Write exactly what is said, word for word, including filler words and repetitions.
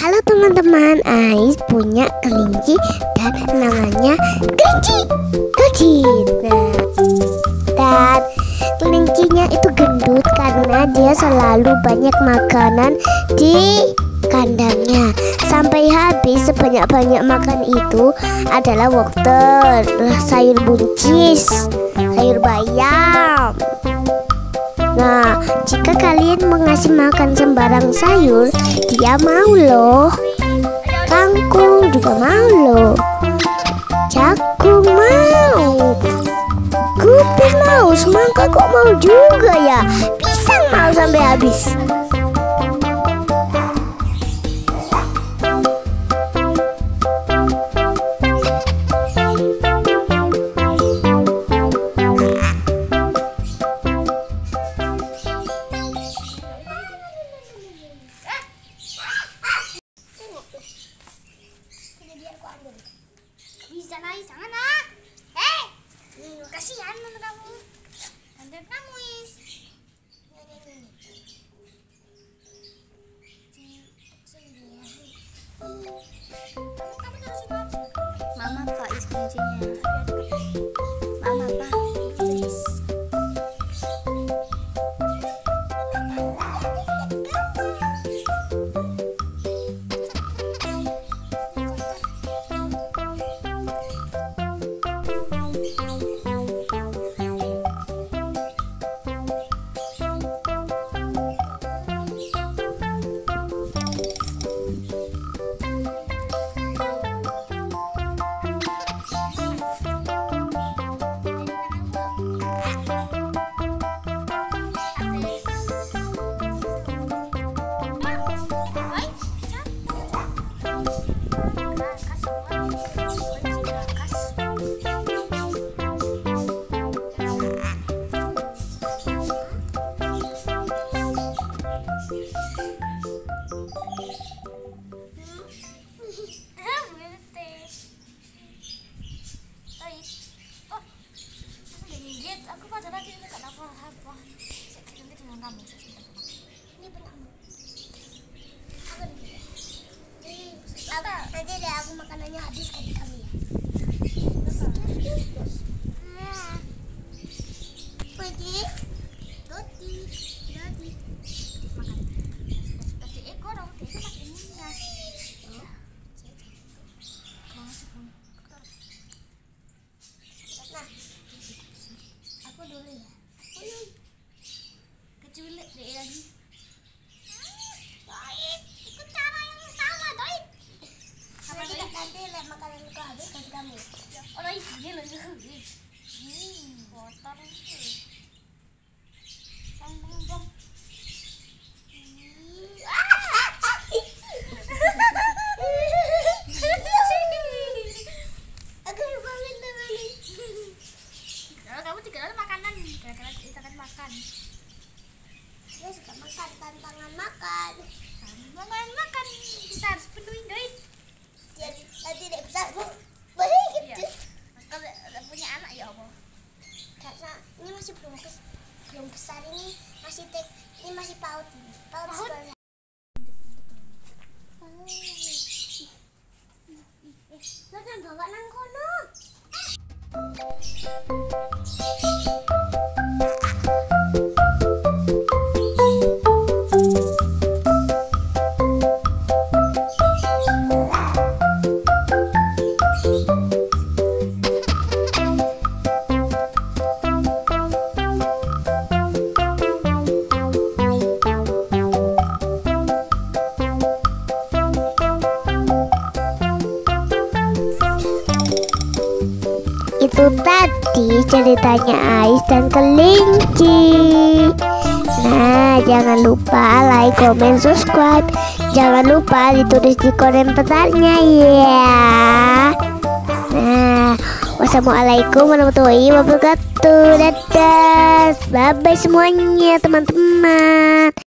Halo teman-teman, Ais punya kelinci dan namanya kelinci Kecil. Nah, dan kelincinya itu gendut karena dia selalu banyak makanan di kandangnya. Sampai habis sebanyak-banyak makan itu adalah wortel, sayur buncis, sayur bayam. Nah, jika kalian mengasih makan sembarang sayur, dia mau loh. Kangkung juga mau loh. Jagung mau. Kupis mau. Semangka kok mau juga ya. Pisang mau sampai habis. Bisa naik sana. Hei, kasihan mana kamu? Tante kamu is. Kamu terusin aja. Mama Pak is kuncinya. Mama Pak is. Aku pada lagi ini kan apa apa. Saya nanti dengan kamu. Ini benakmu. Aku di apa? Nanti deh aku makanannya habis kan kamu ya. Nah. Pergi. Roti. Roti. Makan. Pasti ekor dong. Itu masih imunnya. Nah. Aku dulu ya. Uyuh. Keculik deh lagi. Doit, ikut cara yang sama, Doit. Sama Doit nanti lihat makanan itu habis kan kamu. Oh, Doit dia lagi. Hmm, kotor itu. Bang, bang, bang. Makan. Dia suka makan, tantangan makan. Tantangan makan. Kita harus penuhin Doit. Dia nanti tidak bisa baik gitu. Kalau udah punya anak ya Allah. Karena ini masih belum kes, belum besar ini masih tek, ini masih paut. Paut. Paut. Lo kan bawa nang kono. Itu tadi ceritanya Ais dan kelinci. Nah, jangan lupa like, comment, subscribe. Jangan lupa ditulis di komentarnya ya. Nah, wassalamualaikum warahmatullahi wabarakatuh. Dadah, bye bye semuanya teman-teman.